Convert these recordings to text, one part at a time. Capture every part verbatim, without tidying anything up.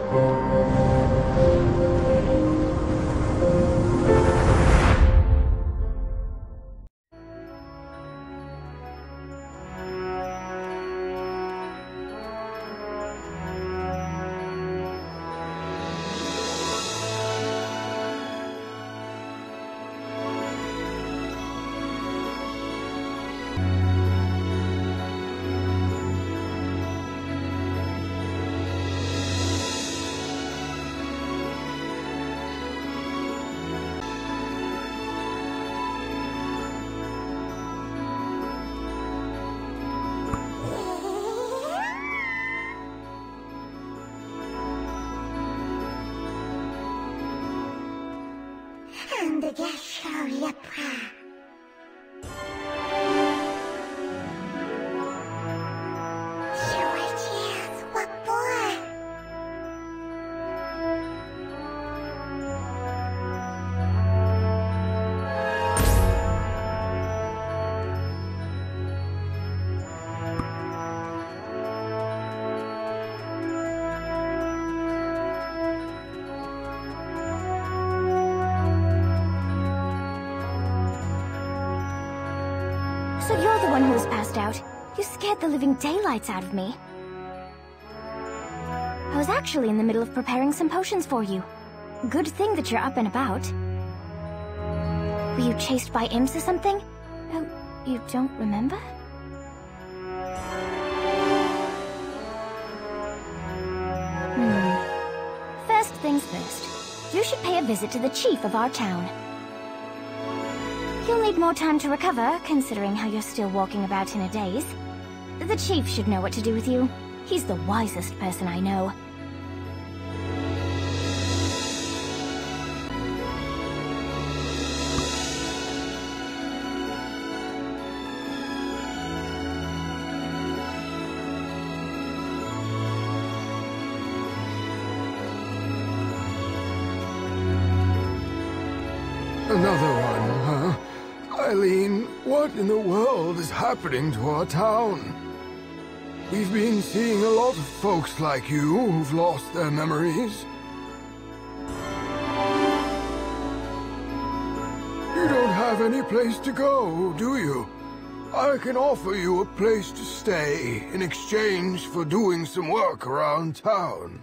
So you're the one who was passed out. You scared the living daylights out of me. I was actually in the middle of preparing some potions for you. Good thing that you're up and about. Were you chased by imps or something? Oh, you don't remember? Hmm. First things first. You should pay a visit to the chief of our town. You'll need more time to recover, considering how you're still walking about in a daze. The chief should know what to do with you. He's the wisest person I know. Another one, huh? Eileen, what in the world is happening to our town? We've been seeing a lot of folks like you who've lost their memories. You don't have any place to go, do you? I can offer you a place to stay in exchange for doing some work around town.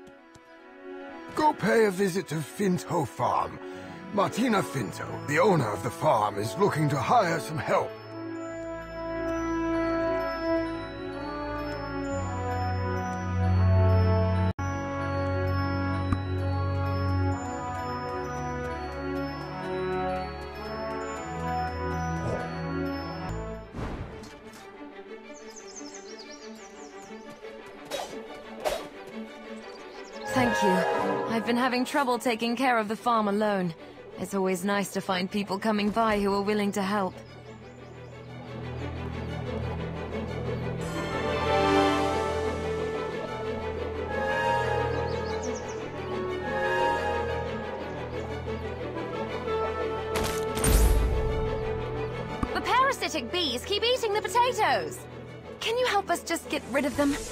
Go pay a visit to Finto Farm. Martina Finto, the owner of the farm, is looking to hire some help. Thank you. I've been having trouble taking care of the farm alone. It's always nice to find people coming by who are willing to help. The parasitic bees keep eating the potatoes! Can you help us just get rid of them?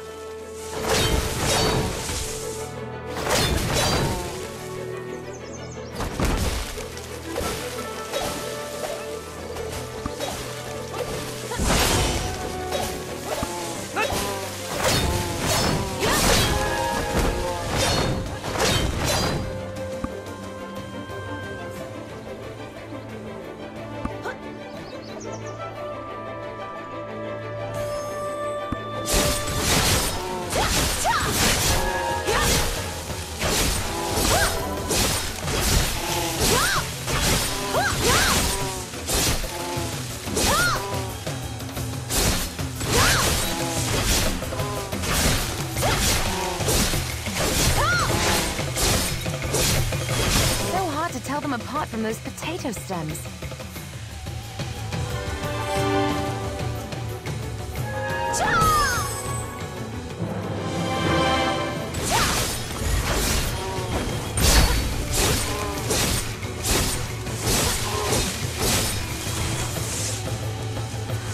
Tell them apart from those potato stems.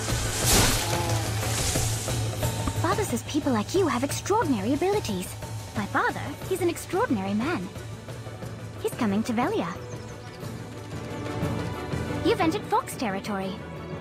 Father says people like you have extraordinary abilities. my father, he's an extraordinary man. He's coming to Velia. You've entered Fox territory.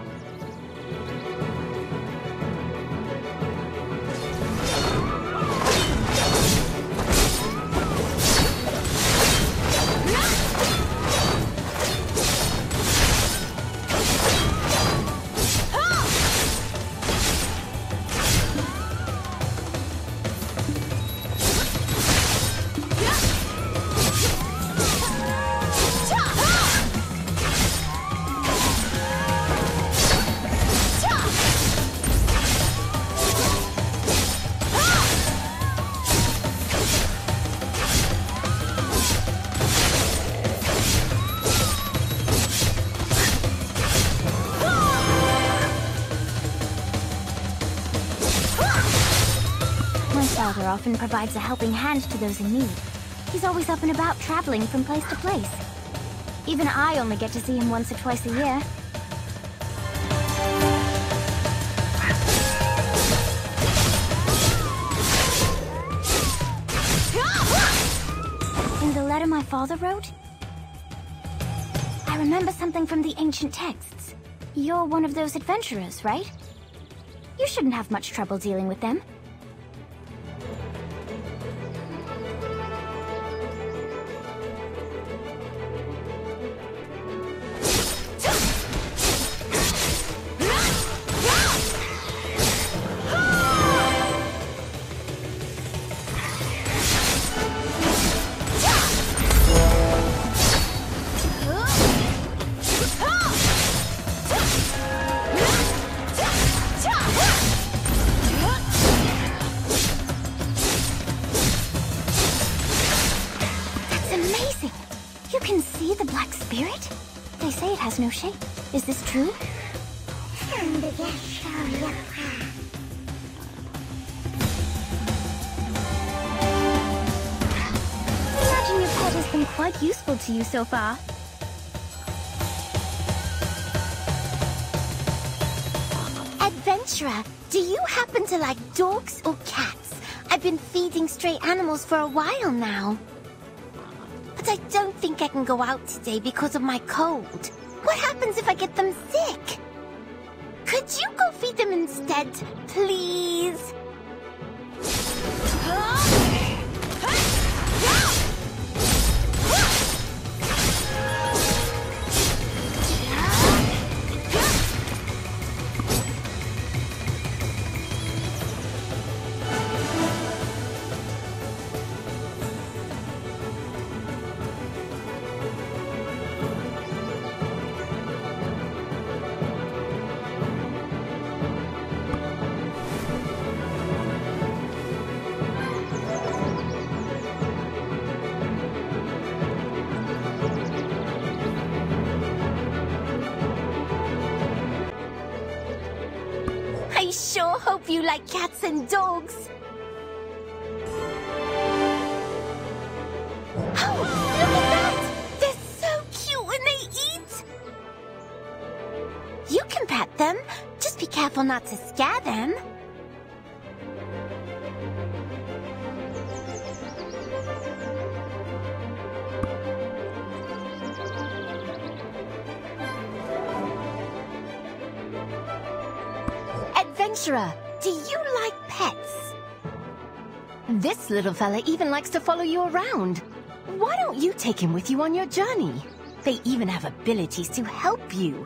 Often provides a helping hand to those in need. He's always up and about traveling from place to place. Even I only get to see him once or twice a year. In the letter my father wrote, I remember something from the ancient texts. You're one of those adventurers, right? You shouldn't have much trouble dealing with them. No shape. Is this true? Imagine your pet has been quite useful to you so far. Adventurer, do you happen to like dogs or cats? I've been feeding stray animals for a while now. But I don't think I can go out today because of my cold. What happens if I get them sick? Could you go feed them instead, please? I sure hope you like cats and dogs. Oh, look at that! They're so cute when they eat! You can pet them. Just be careful not to scare them. Adventurer, do you like pets? This little fella even likes to follow you around. Why don't you take him with you on your journey? They even have abilities to help you.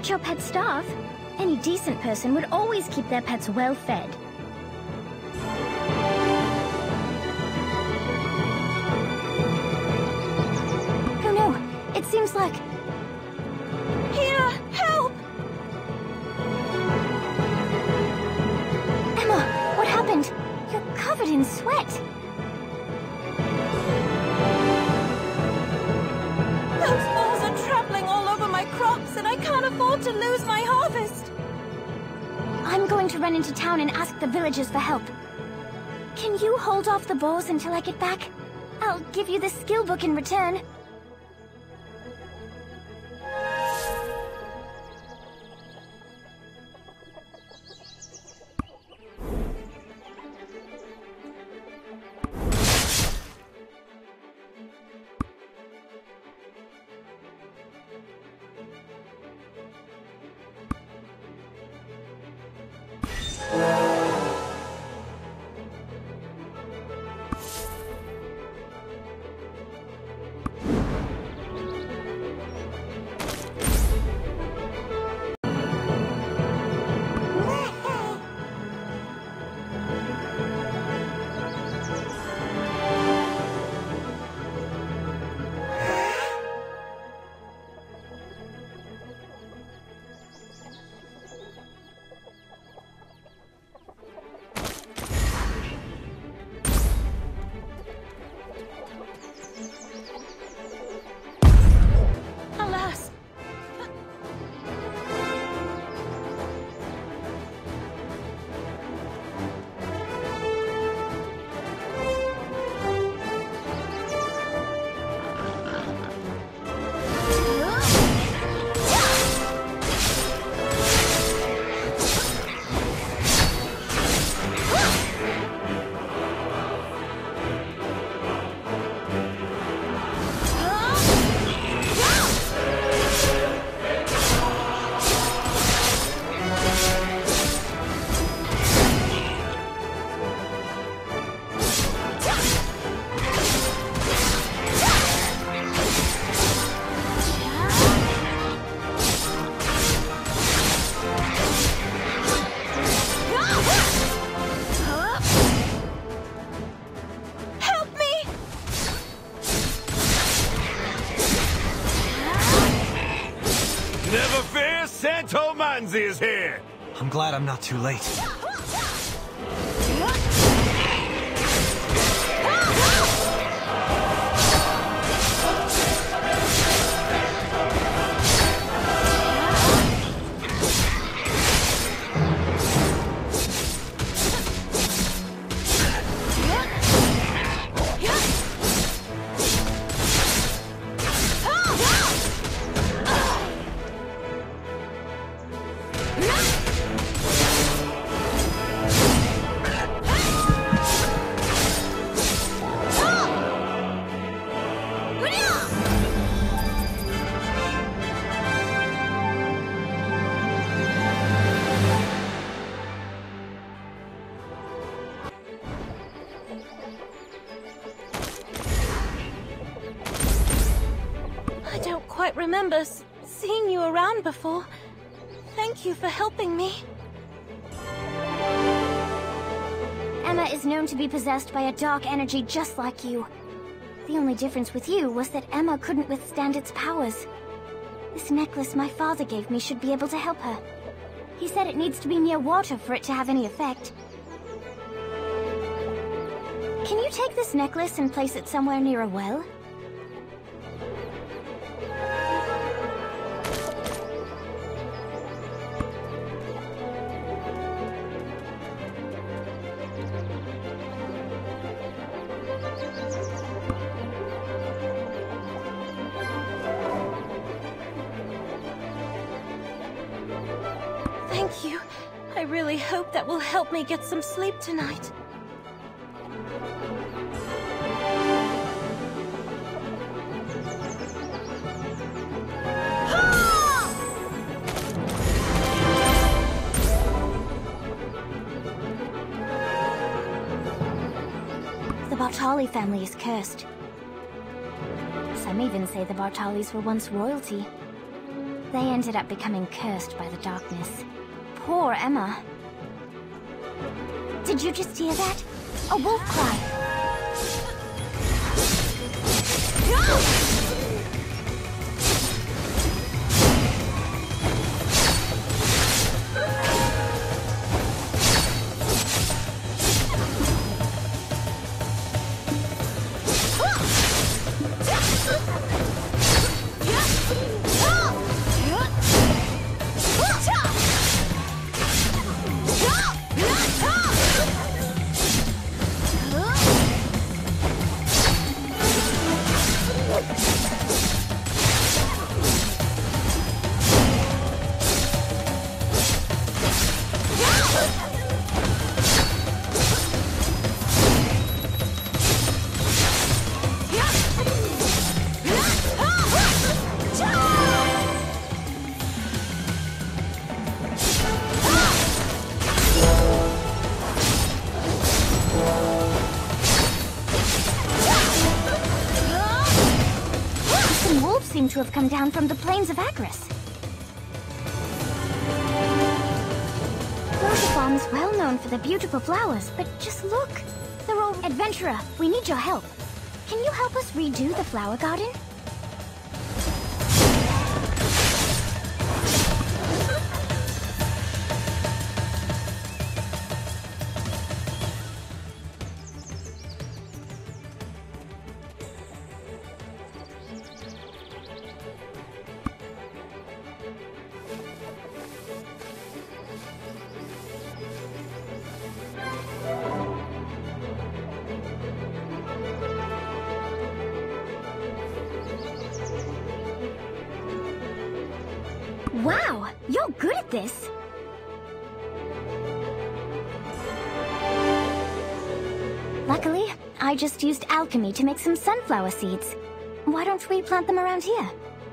let your pet starve. Any decent person would always keep their pets well fed. Oh no, it seems like... Here, help! Emma, what happened? You're covered in sweat. Those balls are trampling all over my crops, and I can't afford to lose my harvest. I'm going to run into town and ask the villagers for help. Can you hold off the boars until I get back? I'll give you the skill book in return. Santo Manzi is here! I'm glad I'm not too late. I don't quite remember s seeing you around before. Thank you for helping me. Emma is known to be possessed by a dark energy just like you. The only difference with you was that Emma couldn't withstand its powers. This necklace my father gave me should be able to help her. He said it needs to be near water for it to have any effect. Can you take this necklace and place it somewhere near a well? Thank you. I really hope that will help me get some sleep tonight. The Bartali family is cursed. Some even say the Bartalis were once royalty. They ended up becoming cursed by the darkness. Poor Emma. Did you just hear that? A wolf cry. Seem to have come down from the plains of Agris. Rosa Farm is well known for their beautiful flowers, but just look. They're all... Adventurer, we need your help. Can you help us redo the flower garden? Wow, you're good at this! Luckily, I just used alchemy to make some sunflower seeds. Why don't we plant them around here?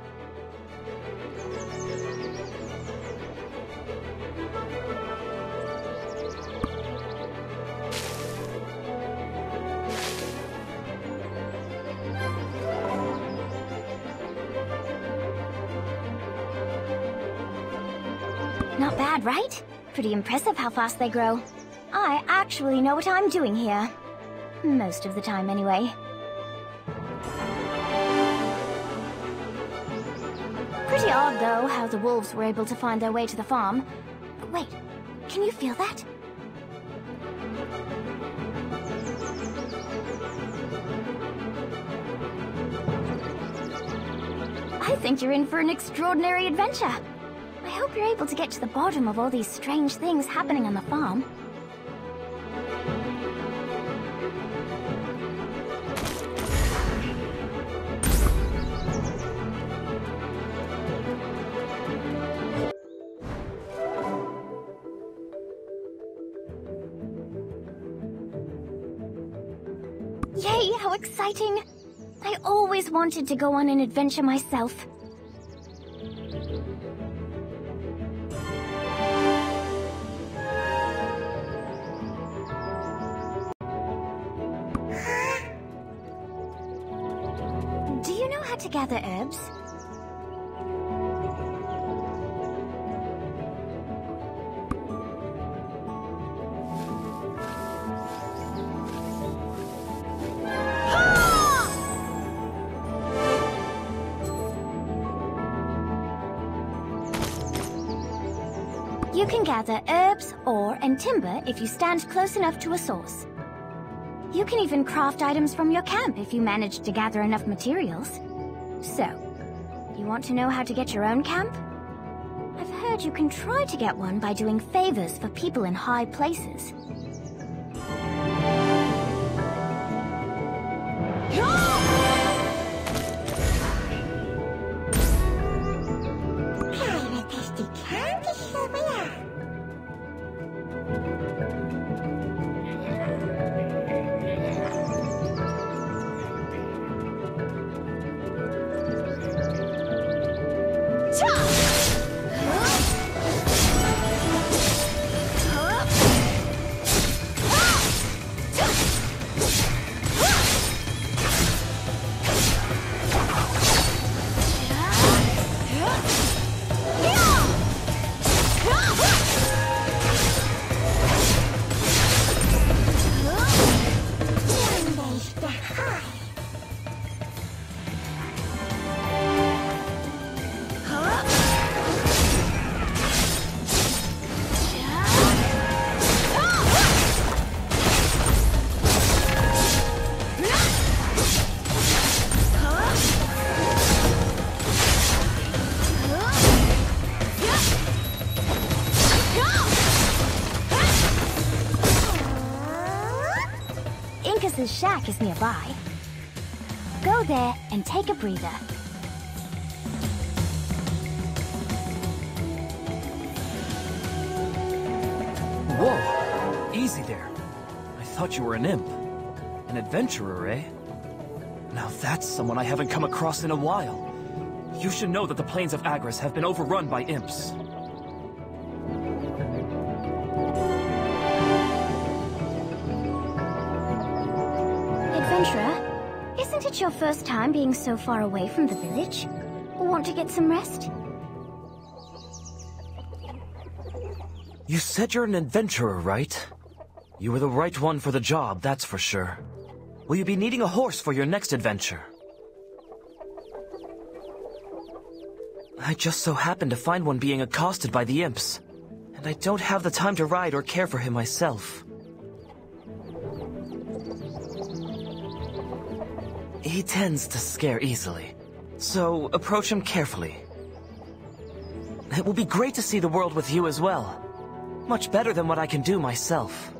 Not bad, right? Pretty impressive how fast they grow. I actually know what I'm doing here. Most of the time, anyway. Pretty odd, though, how the wolves were able to find their way to the farm. But wait, can you feel that? I think you're in for an extraordinary adventure. I hope you're able to get to the bottom of all these strange things happening on the farm. Yay, how exciting! I always wanted to go on an adventure myself. Do you know how to gather herbs? You can gather herbs, ore, and timber if you stand close enough to a source. You can even craft items from your camp if you manage to gather enough materials. So, you want to know how to get your own camp? I've heard you can try to get one by doing favors for people in high places. Boss's shack is nearby. Go there and take a breather. Whoa! Easy there. I thought you were an imp. An adventurer, eh? Now that's someone I haven't come across in a while. You should know that the plains of Agris have been overrun by imps. Adventurer, isn't it your first time being so far away from the village? Want to get some rest? You said you're an adventurer, right? You were the right one for the job, that's for sure. Will you be needing a horse for your next adventure? I just so happened to find one being accosted by the imps, and I don't have the time to ride or care for him myself. He tends to scare easily, so approach him carefully. It will be great to see the world with you as well. Much better than what I can do myself.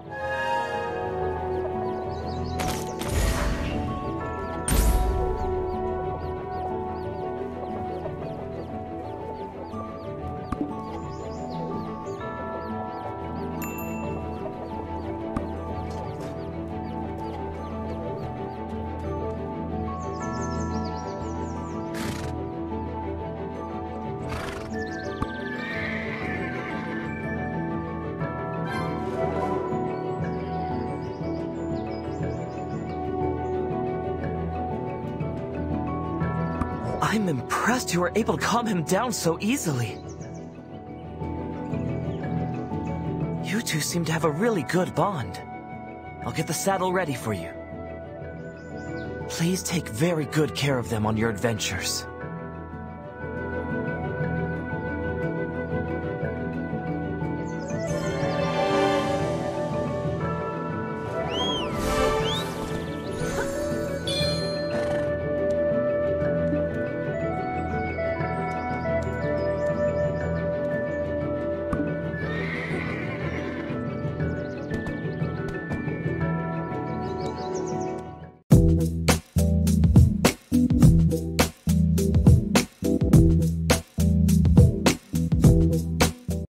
I'm impressed you were able to calm him down so easily. You two seem to have a really good bond. I'll get the saddle ready for you. Please take very good care of them on your adventures.